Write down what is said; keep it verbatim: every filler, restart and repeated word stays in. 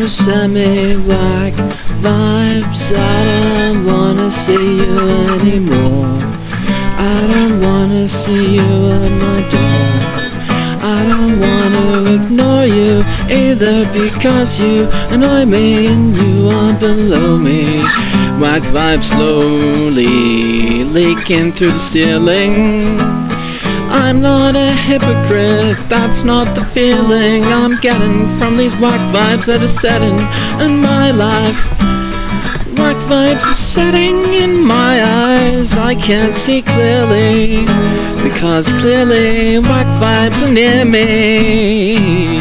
You send me whack vibes. I don't wanna see you anymore. I don't wanna see you at my door. I don't wanna ignore you either, because you annoy me and you are below me. Whack vibes slowly leaking through the ceiling. I'm not a hypocrite, that's not the feeling I'm getting from these whack vibes that are setting in my life. Whack vibes are setting in my eyes, I can't see clearly, because clearly whack vibes are near me.